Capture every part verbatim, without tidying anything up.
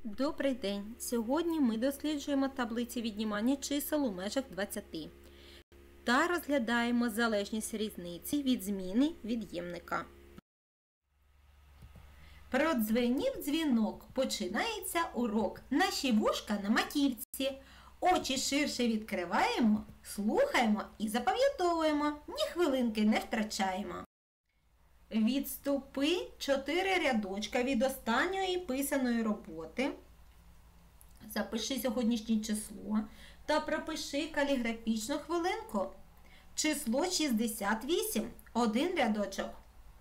Добрий день! Сьогодні ми досліджуємо таблиці віднімання чисел у межах двадцяти та розглядаємо залежність різниці від зміни від'ємника. Продзвенів дзвінок, починається урок. Наші вушка на маківці. Очі ширше відкриваємо, слухаємо і запам'ятовуємо. Ні хвилинки не втрачаємо. Відступи чотири рядочка від останньої писаної роботи. Запиши сьогоднішнє число та пропиши каліграфічну хвилинку. Число шістдесят вісім. Один рядочок.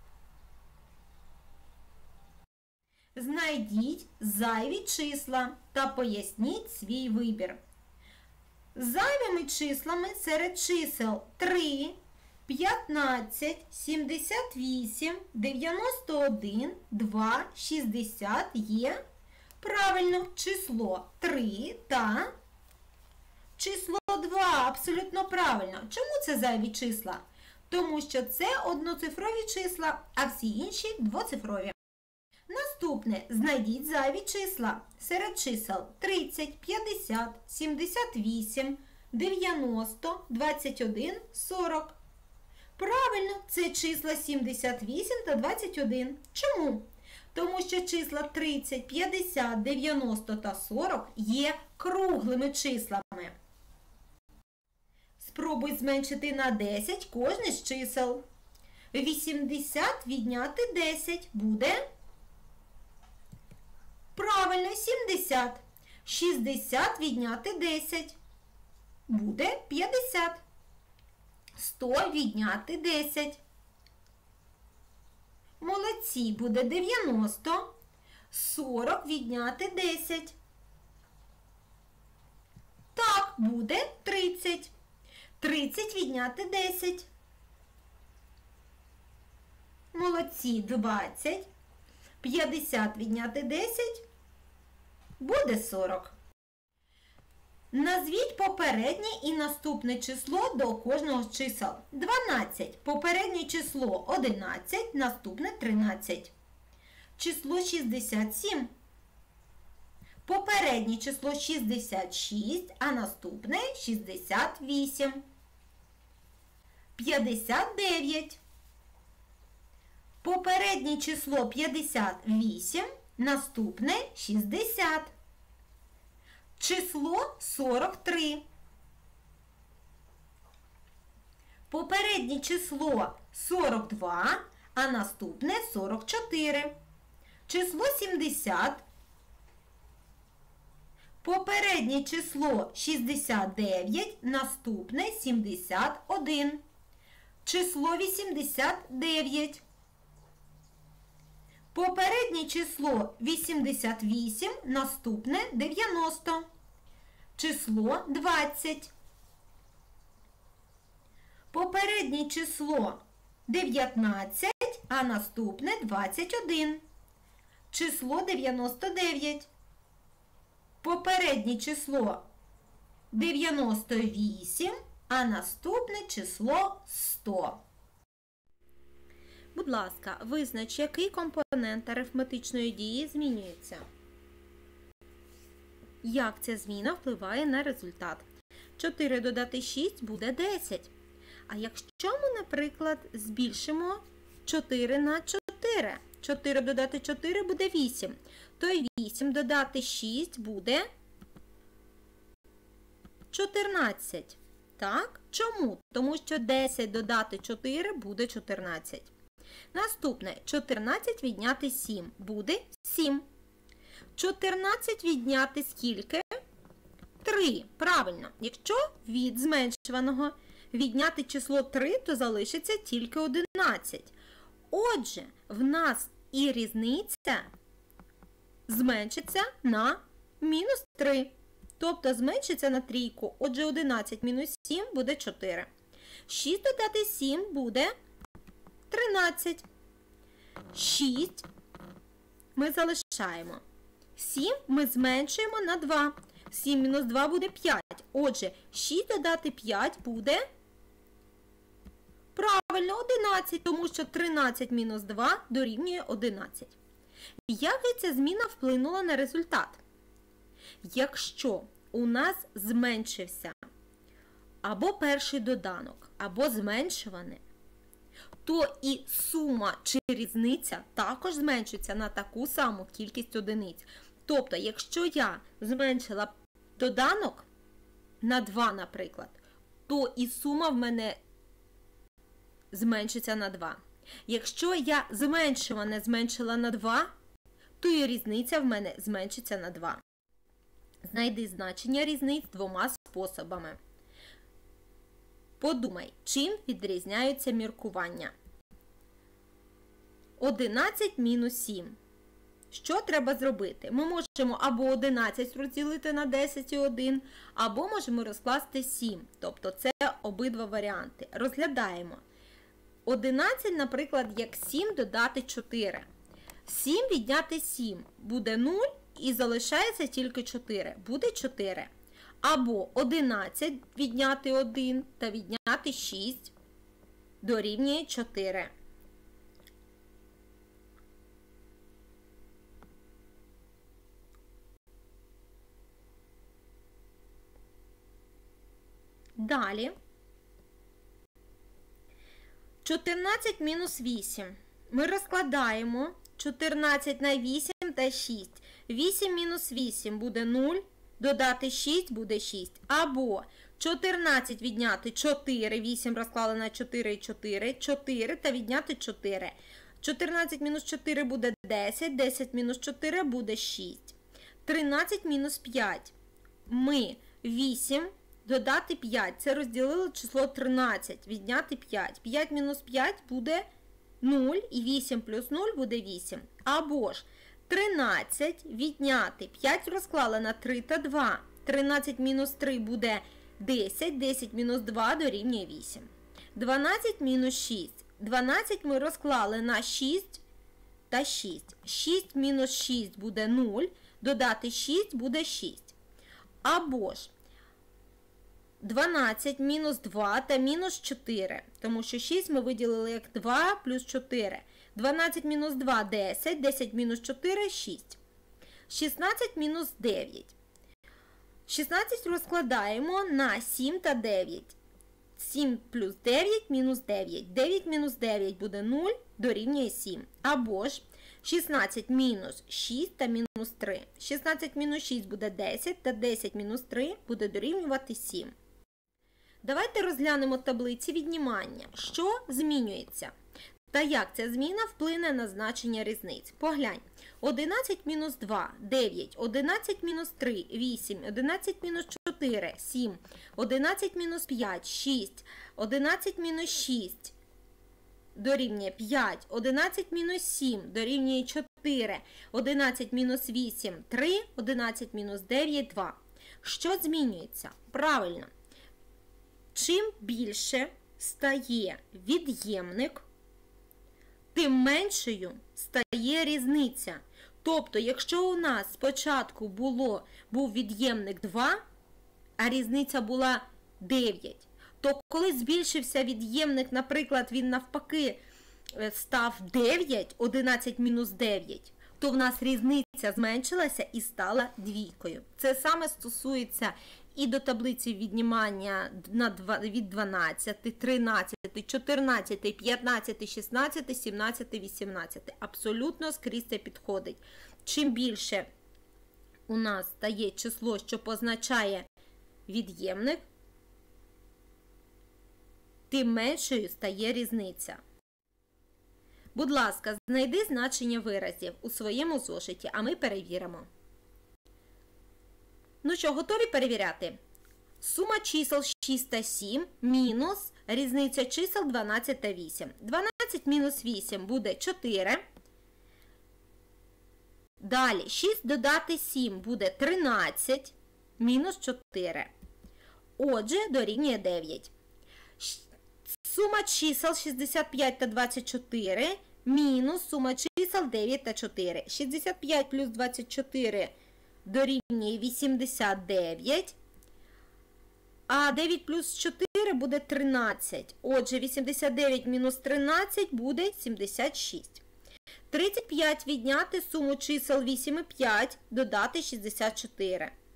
Знайдіть зайві числа та поясніть свій вибір. Зайвими числами серед чисел три, п'ятнадцять, сімдесят вісім, дев'яносто один, два, шістдесят є. Правильно, число три та число два. Абсолютно правильно. Чому це зайві числа? Тому що це одноцифрові числа, а всі інші двоцифрові. Наступне. Знайдіть зайві числа серед чисел тридцять, п'ятдесят, сімдесят вісім, дев'яносто, двадцять один, сорок. Правильно, це числа сімдесят вісім та двадцять один. Чому? Тому що числа тридцять, п'ятдесят, дев'яносто та сорок є круглими числами. Спробуй зменшити на десять кожне з чисел. вісімдесят відняти десять буде? Правильно, сімдесят. шістдесят відняти десять буде п'ятдесят. сто відняти десять. Молодці, буде дев'яносто. сорок відняти десять. Так, буде тридцять. тридцять відняти десять. Молодці, двадцять. п'ятдесят відняти десять буде сорок. Назвіть попереднє і наступне число до кожного з чисел. дванадцять. Попереднє число одинадцять, наступне тринадцять. Число шістдесят сім. Попереднє число шістдесят шість, а наступне шістдесят вісім. п'ятдесят дев'ять. Попереднє число п'ятдесят вісім, наступне шістдесят. Число сорок три. Попереднє число сорок два, а наступне сорок чотири. Число сімдесят. Попереднє число шістдесят дев'ять, наступне сімдесят один. Число вісімдесят дев'ять. Попереднє число вісімдесят вісім, наступне дев'яносто. Число двадцять. Попереднє число дев'ятнадцять, а наступне двадцять один. Число дев'яносто дев'ять. Попереднє число дев'яносто вісім, а наступне число сто. Будь ласка, визнач, який компонент арифметичної дії змінюється. Як ця зміна впливає на результат? чотири додати шість буде десять. А якщо ми, наприклад, збільшимо чотири на чотири, чотири додати чотири буде вісім, то вісім додати шість буде чотирнадцять. Так? Чому? Тому що десять додати чотири буде чотирнадцять. Наступне, чотирнадцять відняти сім буде сім. чотирнадцять відняти скільки? три. Правильно. Якщо від зменшуваного відняти число три, то залишиться тільки одинадцять. Отже, в нас і різниця зменшиться на мінус три. Тобто зменшиться на трійку. Отже, одинадцять мінус сім буде чотири. шість додати сім буде тринадцять. шість ми залишаємо. сім ми зменшуємо на два. сім мінус два буде п'ять. Отже, шість додати п'ять буде правильно одинадцять, тому що тринадцять мінус два дорівнює одинадцять. Як ця зміна вплинула на результат? Якщо у нас зменшився або перший доданок, або зменшуване, то і сума чи різниця також зменшується на таку саму кількість одиниць. Тобто, якщо я зменшила доданок на два, наприклад, то і сума в мене зменшиться на два. Якщо я зменшуване зменшила на два, то і різниця в мене зменшиться на два. Знайди значення різниць двома способами. Подумай, чим відрізняються міркування. одинадцять мінус сім. Що треба зробити? Ми можемо або одинадцять розділити на десять і один, або можемо розкласти сім. Тобто це обидва варіанти. Розглядаємо. одинадцять, наприклад, як сім додати чотири. сім відняти сім буде нуль і залишається тільки чотири. Буде чотири. Або одинадцять відняти один та відняти шість дорівнює чотири. Далі. чотирнадцять мінус вісім. Ми розкладаємо чотирнадцять на вісім та шість. вісім мінус вісім буде нуль. Додати шість буде шість. Або чотирнадцять відняти чотири. вісім розклали на чотири і чотири. чотири та відняти чотири. чотирнадцять мінус чотири буде десять. десять мінус чотири буде шість. тринадцять мінус п'ять. Ми вісім додати п'ять. Це розділили число тринадцять. Відняти п'ять. п'ять мінус п'ять буде нуль. І вісім плюс нуль буде вісім. Або ж тринадцять відняти п'ять розклали на три та два. тринадцять мінус три буде десять. десять мінус два дорівнює вісім. дванадцять мінус шість. дванадцять ми розклали на шість та шість. шість мінус шість буде нуль. Додати шість буде шість. Або ж дванадцять мінус два та мінус чотири. Тому що шість ми виділили як два плюс чотири. дванадцять мінус два – десять. десять мінус чотири – шість. шістнадцять мінус дев'ять. шістнадцять розкладаємо на сім та дев'ять. сім плюс дев'ять мінус дев'ять. дев'ять мінус дев'ять буде нуль, дорівнює сім. Або ж шістнадцять мінус шість та мінус три. шістнадцять мінус шість буде десять, та десять мінус три буде дорівнювати сім. Давайте розглянемо таблиці віднімання. Що змінюється? Та як ця зміна вплине на значення різниць? Поглянь. одинадцять мінус два – дев'ять. одинадцять мінус три – вісім. одинадцять мінус чотири – сім. одинадцять мінус п'ять – шість. одинадцять мінус шість дорівнює п'ять. одинадцять мінус сім дорівнює чотири. одинадцять мінус вісім – три. одинадцять мінус дев'ять – два. Що змінюється? Правильно. Чим більше стає від'ємник, тим меншою стає різниця. Тобто, якщо у нас спочатку було, був від'ємник два, а різниця була дев'ять, то коли збільшився від'ємник, наприклад, він навпаки став дев'ять, одинадцять мінус дев'ять, то в нас різниця зменшилася і стала двійкою. Це саме стосується і до таблиці віднімання від дванадцяти, тринадцяти, чотирнадцяти, п'ятнадцяти, шістнадцяти, сімнадцяти, вісімнадцяти. Абсолютно скрізь це підходить. Чим більше у нас стає число, що позначає від'ємник, тим меншою стає різниця. Будь ласка, знайди значення виразів у своєму зошиті, а ми перевіримо. Ну що, готові перевіряти? Сума чисел шість та сім мінус різниця чисел дванадцять та вісім. дванадцять мінус вісім буде чотири. Далі шість додати сім буде тринадцять мінус чотири. Отже, дорівнює дев'ять. Сума чисел шістдесят п'ять та двадцять чотири мінус сума чисел дев'ять та чотири. шістдесят п'ять плюс двадцять чотири дорівнює вісімдесят дев'ять, а дев'ять плюс чотири буде тринадцять. Отже, вісімдесят дев'ять мінус тринадцять буде сімдесят шість. тридцять п'ять відняти суму чисел вісім і п'ять, додати шістдесят чотири.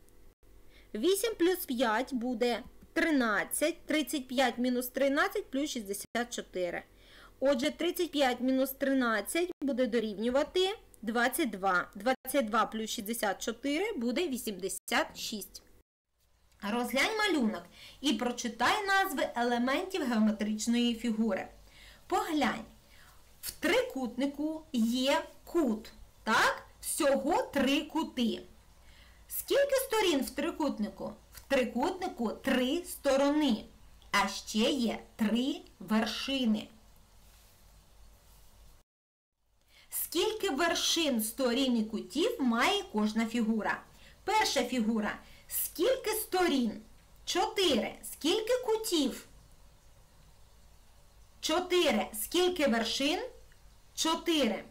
вісім плюс п'ять буде тринадцять, тридцять п'ять мінус тринадцять плюс шістдесят чотири. Отже, тридцять п'ять мінус тринадцять буде дорівнювати двадцять два. двадцять два плюс шістдесят чотири буде вісімдесят шість. Розглянь малюнок і прочитай назви елементів геометричної фігури. Поглянь, в трикутнику є кут, так? Всього три кути. Скільки сторін в трикутнику? В трикутнику три сторони, а ще є три вершини. Скільки вершин, сторін і кутів має кожна фігура? Перша фігура. Скільки сторін? Чотири. Скільки кутів? Чотири. Скільки вершин? Чотири.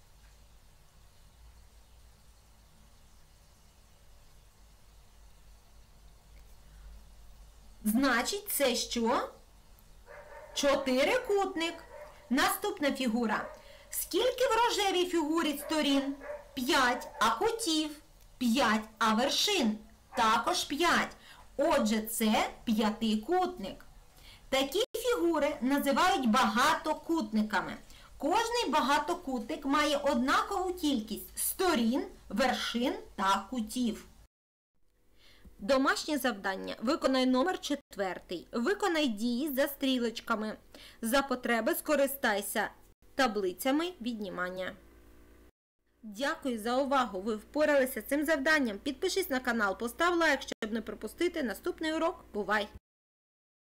Значить, це що? Чотирикутник. Наступна фігура. Скільки в рожевій фігурі сторін? П'ять. А кутів? П'ять. А вершин? Також п'ять. Отже, це п'ятикутник. Такі фігури називають багатокутниками. Кожний багатокутник має однакову кількість сторін, вершин та кутів. Домашнє завдання. Виконай номер четвертий. Виконай дії за стрілочками. За потреби скористайся таблицями віднімання. Дякую за увагу! Ви впоралися з цим завданням. Підпишись на канал, постав лайк, щоб не пропустити наступний урок. Бувай!